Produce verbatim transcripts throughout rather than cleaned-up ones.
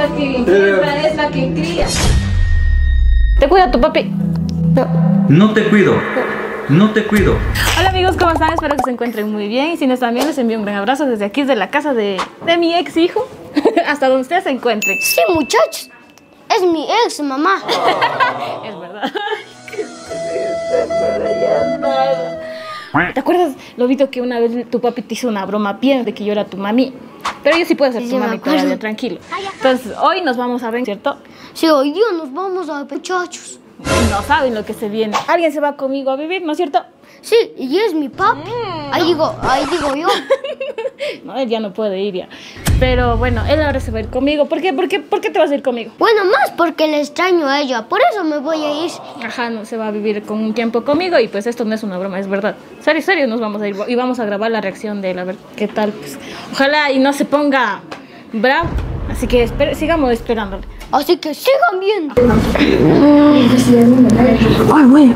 la que engendra, es la que cría. Te cuida tu papi. No. No te cuido. No te cuido. Hola amigos, ¿cómo están? Espero que se encuentren muy bien. Y si no están bien, les envío un gran abrazo desde aquí, desde la casa de, de mi ex hijo, hasta donde ustedes se encuentren. Sí, muchachos. Es mi ex, mamá. Es verdad. ¿Te acuerdas, Lobito, que una vez tu papi te hizo una broma bien de que yo era tu mami? Pero yo sí puedo ser Sí, tu sí, me mami acuerdo. todavía, tranquilo. Entonces, hoy nos vamos a ver, ¿cierto? Sí, hoy día nos vamos a ver, muchachos. No saben lo que se viene. Alguien se va conmigo a vivir, ¿no es cierto? Sí, y es mi papi. Mm, ahí no. digo, ahí digo yo. No, él ya no puede ir ya. Pero bueno, él ahora se va a ir conmigo. ¿Por qué? ¿Por qué, ¿Por qué te vas a ir conmigo? Bueno, más porque le extraño a ella. Por eso me voy a ir. Ajá, no se va a vivir con un tiempo conmigo y pues esto no es una broma, es verdad. Serio, serio, nos vamos a ir y vamos a grabar la reacción de él, a ver qué tal. Pues, ojalá y no se ponga bravo. Así que espere, sigamos esperándole. Así que sigan viendo. Ay, güey.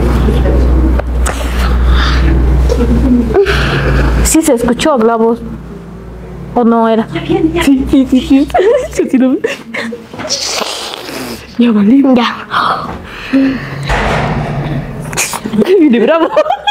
Sí se escuchó la voz. ¿O no era? Sí, sí, sí, sí. Sí, sí, no. Ya valí. Ya. Viene bravo.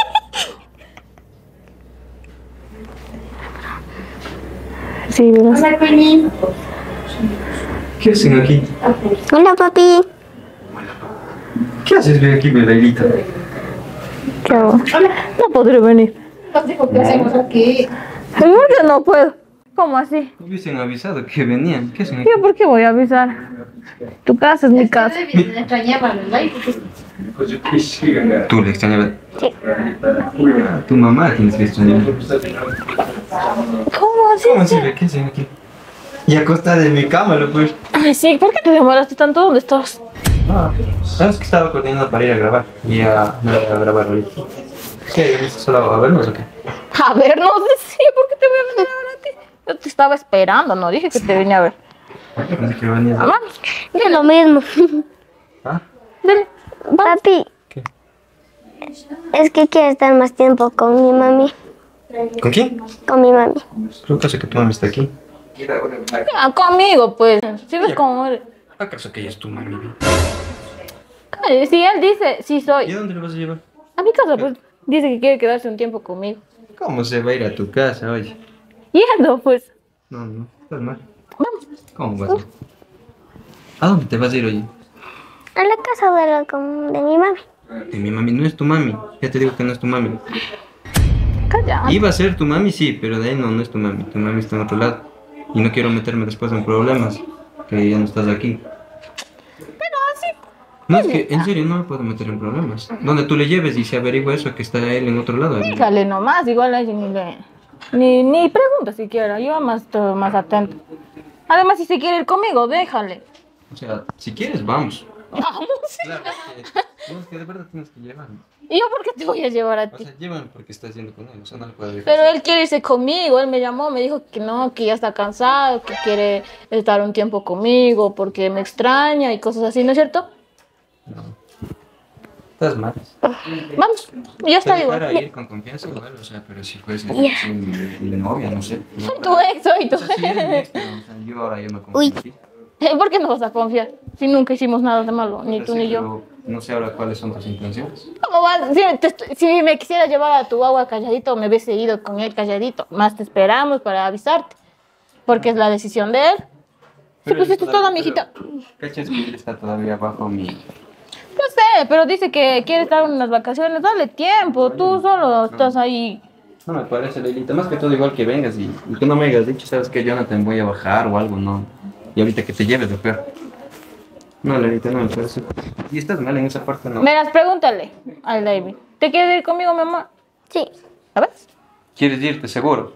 Sí, verás. Hola, Connie. ¿Qué hacen aquí? Hola, papi. ¿Qué haces bien aquí, Belailita? ¿Qué hago? No podré venir. Nos dijo que hacemos aquí. ¿Por qué no puedo? ¿Cómo así? Me hubiesen avisado que venían. ¿Qué hacen aquí? ¿Yo por qué voy a avisar? Tu casa es mi casa. Me extrañaba, ¿verdad? Tú le extrañabas. Sí. Tu mamá tienes que extrañar. ¿Cómo así? ¿Cómo así? ¿Qué hacen aquí? Y acostada en mi cama, lo pues. Ay, sí, ¿por qué te demoraste tanto? ¿Dónde estás? Ah, sabes que estaba coordinando para ir a grabar. Y ya me voy a grabar ahorita. ¿Qué? ¿Viniste solo a vernos o qué? A ver, no sé, sí, ¿por qué te voy a venir a ver a ti? Yo te estaba esperando, no dije que te venía a ver. Pensé que venías a... Mamá, Es lo mismo. ¿Ah? dile. Papi. ¿Qué? Es que quiero estar más tiempo con mi mami. ¿Con quién? Con mi mami. Creo que hace que tu mami está aquí. Ah, conmigo, pues. ¿Sí ves cómo eres? ¿Acaso que ella es tu mami? Ay, si él dice, sí ¿Y soy. a dónde le vas a llevar? A mi casa, pues, dice que quiere quedarse un tiempo conmigo. ¿Cómo se va a ir a tu casa, oye? Yendo, pues. No, no, estás mal. Vamos. ¿Cómo vas a ir? ¿A dónde te vas a ir, oye? A la casa de, la, com- de mi mami. Que mi mami no es tu mami. Ya te digo que no es tu mami. Calla. Iba a ser tu mami, sí, pero de ahí no, no es tu mami. Tu mami está en otro lado. Y no quiero meterme después en problemas. Que ya no estás aquí. Pero así. No, es que en serio no me puedo meter en problemas. Donde tú le lleves y se averigua eso, que está él en otro lado. Dígale nomás, igual a ella ni le. Ni, ni pregunta siquiera, yo más, estoy más atento. Además, si se quiere ir conmigo, déjale. O sea, si quieres, vamos. Vamos. Claro, es que, no, es que de verdad tienes que llevarme. ¿Y yo por qué te voy a llevar a O ti? sea, llévame porque estás yendo con él. O sea, no le puedo dejar. Pero él quiere irse conmigo, él me llamó, me dijo que no, que ya está cansado, que quiere estar un tiempo conmigo porque me extraña y cosas así, ¿no es cierto? No. Estás mal. Vamos, ya está Te igual. dejara ir con confianza igual, o sea, pero si fuese sin mi novia, no sé. ¿no? Soy tu ex, soy tu O sea, si eres mi ex. ex, pero, o sea, yo ahora yo no confío Uy. en ti. ¿Por qué no vas a confiar? Si nunca hicimos nada de malo, ni O sea, tú sí, ni yo. pero no sé ahora cuáles son tus intenciones. ¿Cómo vas? Si, te estoy- si me quisiera llevar a tu agua calladito, me hubiese ido con él calladito. Más te esperamos para avisarte. Porque es la decisión de él. Sí, pues él esto es todavía- todo, mijita. pero, ¿cachas que él está todavía bajo mi... No sé, pero dice que quiere estar en unas vacaciones. Dale tiempo, tú solo estás ahí. No me parece, Leilita. Más que todo igual que vengas y, y que no me hayas dicho, sabes que Jonathan voy a bajar o algo, no. Y ahorita que te lleves, lo peor. No, Leilita, no me parece. Y estás mal en esa parte, no. Verás, pregúntale al David. ¿Te quieres ir conmigo, mi amor? Sí. ¿A ver? ¿Quieres irte, seguro?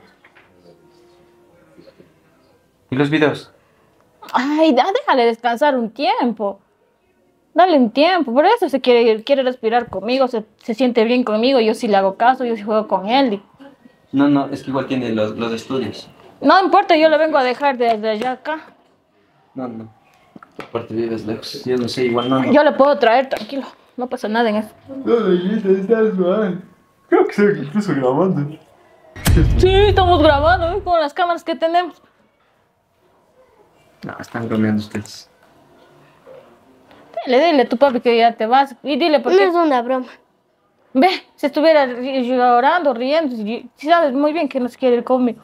¿Y los videos? Ay, da- déjale descansar un tiempo. Dale un tiempo. Por eso se quiere ir, quiere respirar conmigo, se, se siente bien conmigo. Yo sí le hago caso, yo sí juego con él. No, no, es que igual tiene los, los estudios. No importa, yo le vengo a dejar desde allá acá. No, no. Aparte vives lejos. Yo no sé, igual no. no. Yo le puedo traer, tranquilo. No pasa nada en eso. No, Leilita, estás mal. Creo que estoy incluso grabando. Sí, estamos grabando, ¿eh? Con las cámaras que tenemos. No, están bromeando ustedes. Dile, dile a tu papi que ya te vas. Y dile por No qué. es una broma. Ve, si estuviera ri- llorando, riendo, si, si sabes muy bien que no se quiere ir conmigo.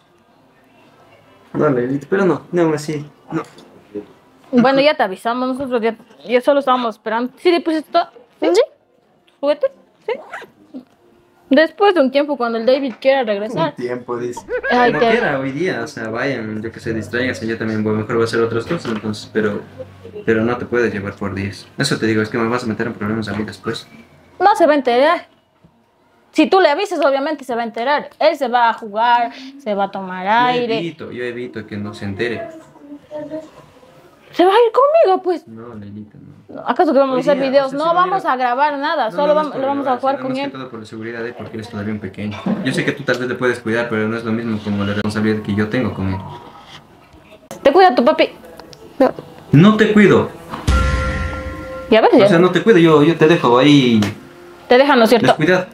No, Lelita, pero no, no, así, no. Bueno, ya te avisamos, nosotros ya, ya solo estábamos esperando. ¿Sí le pusiste todo? ¿Sí? ¿Juguete? ¿Sí? Después de un tiempo, cuando el David quiera regresar. Tiempo, dice. Ay, Como te- quiera, hoy día, o sea, vayan, yo que sé, distraiganse, yo también voy, mejor voy a hacer otras cosas, entonces, pero, pero no te puedes llevar por días. Eso te digo, es que me vas a meter en problemas a mí después. No se va a enterar. Si tú le avisas, obviamente se va a enterar. Él se va a jugar, se va a tomar Yo aire. evito, yo evito que no se entere. Se va a ir conmigo, pues. No, Lelita, no. ¿Acaso que vamos Hoy a hacer día, videos? o sea, No si no vamos mira- a grabar nada, No, solo no, no es vamos, por lo vamos a grabar, jugar sino con más que él. todo por la seguridad de él, porque él es todavía un pequeño. Yo sé que tú tal vez le puedes cuidar, pero no es lo mismo como la responsabilidad que yo tengo con él. Te cuida tu papi. No. No te cuido. Ya ves, O ya. sea, no te cuido, yo, yo te dejo ahí Te dejan, ¿no es cierto? descuidado.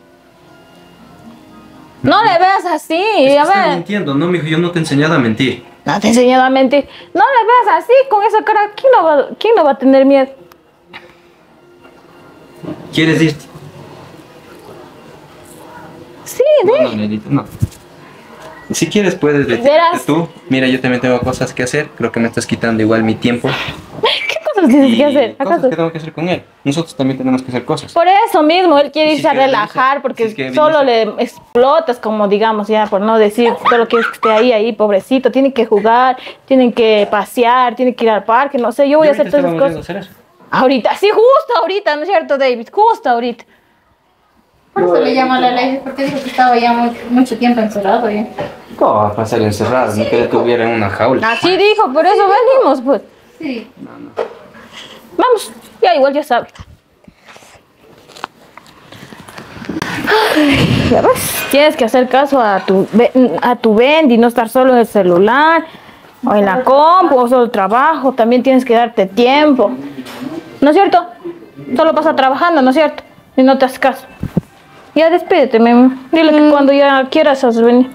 No le veas así, Es que a estás ver. mintiendo, no, mijo, yo no te he enseñado a mentir. No te he enseñado a mentir. No le veas así, con esa cara. ¿Quién no va, quién no va a tener miedo? ¿Quieres irte? Sí, No, de. no, Nelita, no. Si quieres puedes retirarte Verás. tú. Mira, yo también tengo cosas que hacer. Creo que me estás quitando igual mi tiempo. ¿Qué cosas tienes Y que hacer? cosas ¿Acaso? que tengo que hacer con él. Nosotros también tenemos que hacer cosas. Por eso mismo, él quiere Si irse es a que relajar viniste- porque si es que solo viniste- le explotas, como digamos ya, por no decir, solo quieres que esté ahí, ahí, pobrecito. Tienen que jugar, tienen que pasear, tienen que ir al parque, no sé, yo voy Yo a hacer ahorita todas esas estaba cosas. volviendo a hacer eso. Ahorita, sí, justo ahorita, ¿no es cierto, David? Justo ahorita. Por eso le llama a la ley, porque dijo que estaba ya mu- mucho tiempo encerrado. ¿Ya? ¿Cómo va a pasar encerrado? Ni que le tuviera en una jaula. Así dijo, por eso venimos, pues. Sí. Vamos, ya igual ya sabes. Ay, ya ves, tienes que hacer caso a tu ve- a tu Bendy, no estar solo en el celular o en la compu o solo el trabajo, también tienes que darte tiempo. ¿No es cierto? Solo pasa trabajando, ¿no es cierto? Y no te haces caso. Ya despídete, Memo. Dile que cuando ya quieras has venir.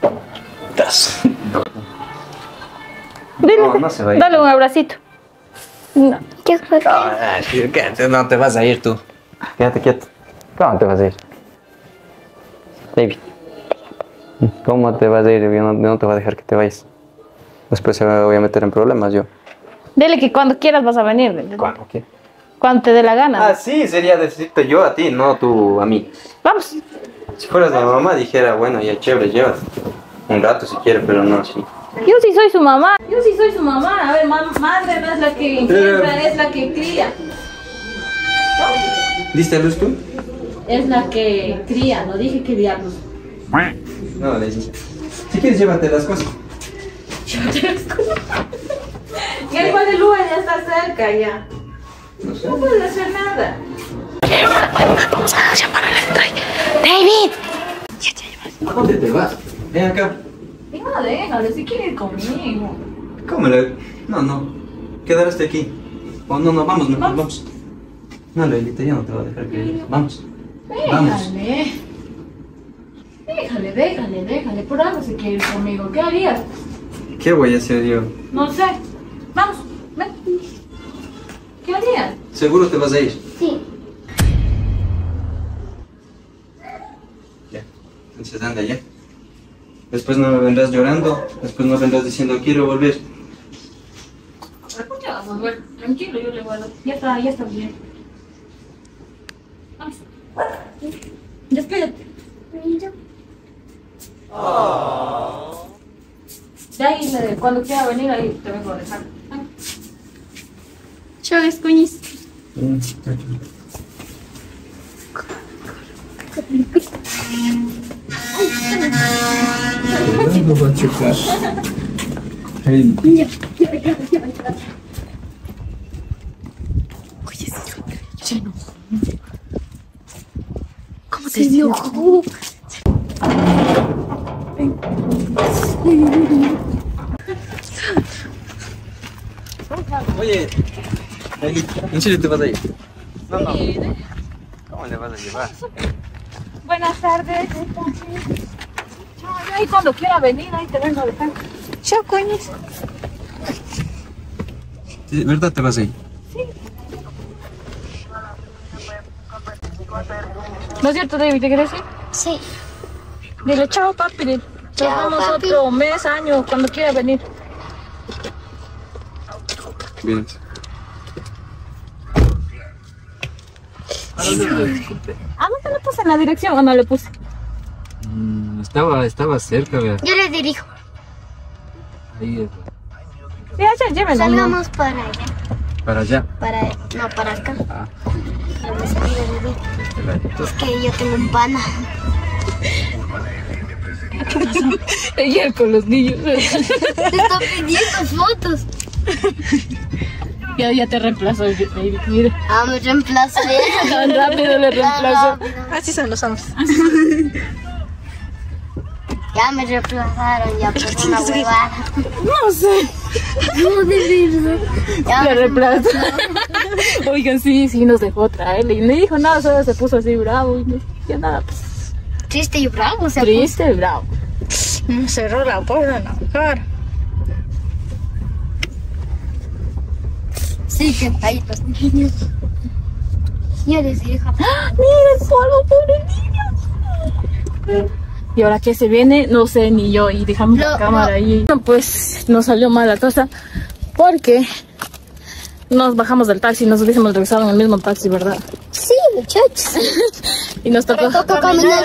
Dile, No, no se va a ir. dale un abracito. No. ¿Qué fue? Ay, quédate, no te vas a ir tú. Quédate quieto. ¿Cómo te vas a ir? David. ¿Cómo te vas a ir? Yo no, no te voy a dejar que te vayas. Después se me voy a meter en problemas yo. Dile que cuando quieras vas a venir. dile. ¿Cuándo? ¿Qué? Cuando te dé la gana. Ah, sí, sería decirte yo a ti, no tú a mí. Vamos. Si fueras la mamá dijera, bueno, ya chévere, llévate. Un rato si quieres, pero no así. Yo sí soy su mamá. Yo sí soy su mamá. A ver, ma- madre no es la que engendra, es la que cría. ¿Diste a luz tú? Es la que cría, no dije que diablos. No, Daisy. Si quieres, llévate las cosas. Ya igual el Uber ya está cerca ya. No sé. No puedes hacer nada. Vamos a llamar a la estrella. David. ¿A dónde te vas? Ven acá. No, déjale, si quiere ir conmigo. ¿Cómo le...? No, no. Quedarás aquí. Oh, no, no, vamos, mejor, vamos. No, Lelita, yo no te voy a dejar que... Vamos. Vamos. Déjale. Déjale, déjale, déjale. Por algo se quiere ir conmigo. ¿Qué harías? ¿Qué voy a hacer yo? No sé. Vamos, ven. ¿Qué harías? ¿Seguro te vas a ir? Sí. Ya. Entonces anda ya. Después no me vendrás llorando. Después no vendrás diciendo quiero volver. Ya vas a volver. Tranquilo, yo le guardo. Ya está, ya está bien. Vamos. Despídete. De ahí, le- cuando quiera venir, ahí te vengo a dejar. Chao, escuñis. No va a chocar. Hey. ¿Cómo te dio? Oye, ¿en serio te vas a ir? No, no. ¿Cómo le vas a llevar? Buenas tardes. Chao, ahí cuando quiera venir, ahí te vengo a dejar. Chao, coñis. ¿De verdad te vas a ir? ¿No es cierto, David? ¿Te quieres ir? Sí. Dile chao, papi. Nos Chao, vemos papi. otro mes, año, cuando quiera venir. Bien. ¿A dónde le puse en la dirección o no le puse? Mm, estaba, estaba cerca, ¿verdad? Yo les dirijo. Ahí es. Sí, ya, llévenlo. Salgamos para allá. Para allá. Para, no, para acá. Ah, Para mi salida de vivir. este ladito. Es que yo tengo un pana. Ayer con los niños. Te está pidiendo fotos. ya, ya te reemplazó, David. Mira. Ah, me reemplazé. Tan rápido le reemplazó. Así son los hombres. Ya me reemplazaron ya por una huevada. No sé. No, de verdad. Ya Le me reemplazó. Oigan, sí, sí, nos dejó traerle. Y no dijo nada, solo se puso así bravo. Y no decía nada, pues. triste y bravo, o sea, Triste, bravo. Cerró la puerta, no. Claro. sí que ahí los niños. Yo les dije, ¡Ah! ¡Mira el polvo, pobre niño! Y ahora que se viene, no sé ni yo. Y dejamos la No, cámara no. ahí. Pues nos salió mal la cosa porque nos bajamos del taxi. Nos hubiésemos regresado en el mismo taxi, ¿verdad? sí, muchachos. Y nos tocó Tocó caminar.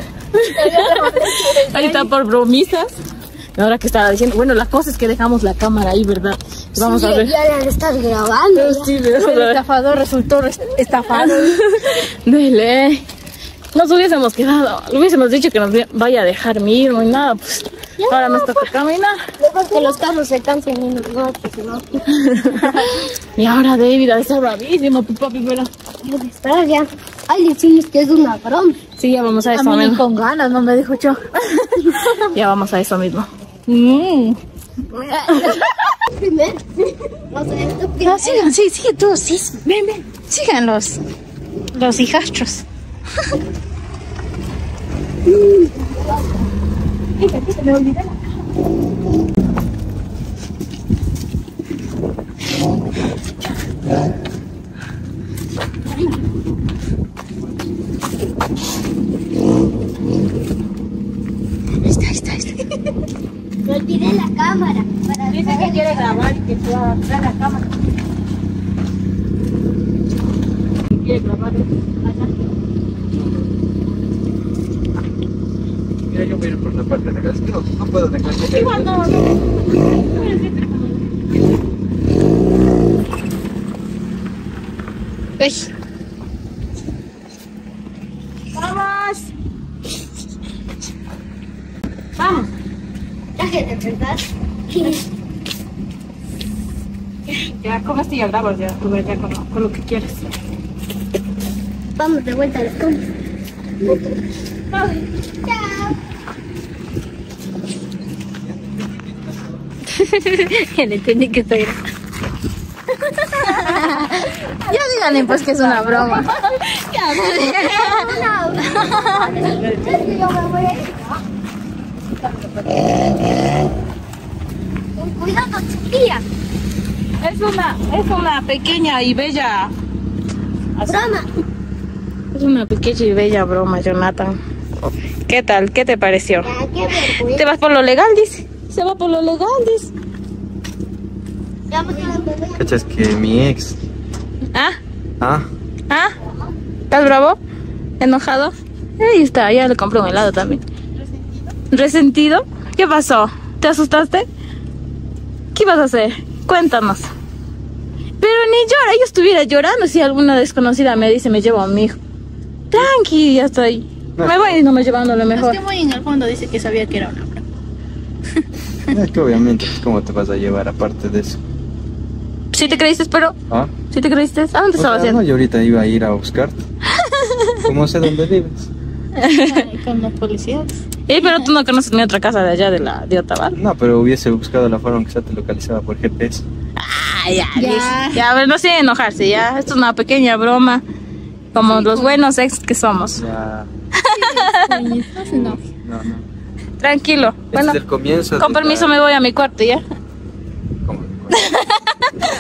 ahí está por bromistas. Y ahora que estaba diciendo, bueno, la cosa es que dejamos la cámara ahí, ¿verdad? Vamos Sí, a ver. ya le han estado grabando. ya. Sí, El estafador resultó res- estafado. Dele. Nos hubiésemos quedado, le hubiésemos dicho que nos vaya a dejar mismo y nada, pues ahora nos toca caminar. Luego que los carros se cansen y nosotros, ¿no? Y ahora David ha de estar bravísimo, tu papi, pero Debe estar ya. Ay, le decimos que es una broma. sí, ya vamos a A eso mí ni mismo. con ganas, no me dijo yo. Ya vamos a eso mismo. Mm. Primero. O sea, esto No, primero. sigan, sí, sigue tú, sí. Ven, ven. Sigan los, los hijastros. Ahí está, ahí está, ahí está. Me olvidé la cámara. Para Dice que quiere grabar y que pueda traer la cámara. Quiere grabar. Mira, yo voy a ir por la parte de acá. Es que no, no puedo dejar de caer. Igual no, no. Uy. ¡Vamos! ¡Vamos! traje de verdad. Ya con esto ya grabas, ya, tú ves ya con, lo- con lo que quieres. Vamos de vuelta a la cama. Chao. Le entendí que estoy. Ya díganle pues que es una broma. Con cuidado, chiquilla. Es una, es una pequeña y bella. Broma. Es una pequeña y bella broma, Jonathan. ¿Qué tal? ¿Qué te pareció? Ya, qué vergüenza. ¿Te vas por lo legal, dice? Se va por lo legal, dice. Ya me quedan bebés. ¿Cachas que mi ex? ¿Ah? Ah, ¿Ah? ¿Estás bravo? ¿Enojado? Ahí está, ya le compré un helado también. ¿Resentido? ¿Qué pasó? ¿Te asustaste? ¿Qué ibas a hacer? Cuéntanos. Pero ni llora, yo estuviera llorando si alguna desconocida me dice me llevo a mi hijo. Tranqui, ya estoy. Me voy y no me llevándolo mejor. Es que muy en el fondo dice que sabía que era una broma. es que obviamente, pues, ¿cómo te vas a llevar aparte de eso? ¿Sí te creíste, pero? ¿Ah? ¿Sí te creíste? ¿A dónde O estaba sea, haciendo? no, yo ahorita iba a ir a buscarte. ¿Cómo sé dónde vives? Ay, con los policías. Eh, pero tú no conoces ni otra casa de allá de la de Otavalo. No, pero hubiese buscado la forma en que se te localizaba por G P S. Ah, ya, Ya. ya. Ya, a ver, no sé enojarse, ya. Esto es una pequeña broma. Como los buenos ex que somos. Ya. No se enoje. No, no. Tranquilo. Este Bueno, es el comienzo. con de permiso la- me voy a mi cuarto, ¿ya? ¿Cómo?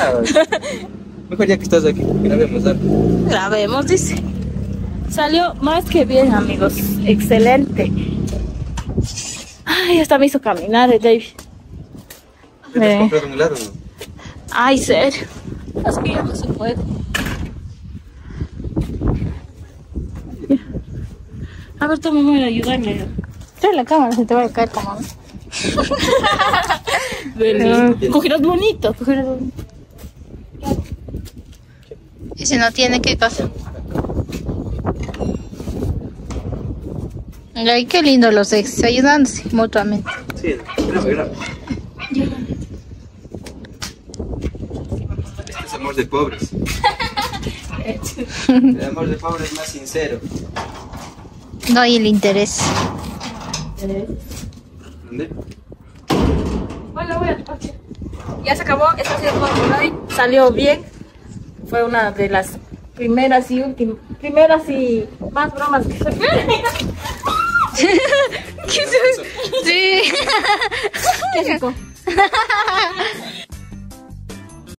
nada. Mejor ya que estás aquí, grabemos algo. Grabemos, dice. Salió más que bien, amigos. Excelente. Ay, hasta me hizo caminar el David. ¿Te has Eh. comprado un helado o no? Ay, serio. Es que ya no se puede. A ver, toma, voy a ayudarle. Trae la cámara, se te va a caer como. Beli. Cogerás bonito, cogerás bonito. Y si no tiene, ¿qué cosa? Ay, qué lindo los ex, ayudándose mutuamente. Sí, graba, graba. Este es amor de pobres. El amor de pobres es más sincero. No hay el interés. ¿Dónde? Bueno, voy a partir. Ya se acabó, esto ha sido todo por hoy. Salió bien. Fue una de las primeras y últimas, primeras y más bromas que se. ¿Qué es eso? Sí. ¿Qué chico?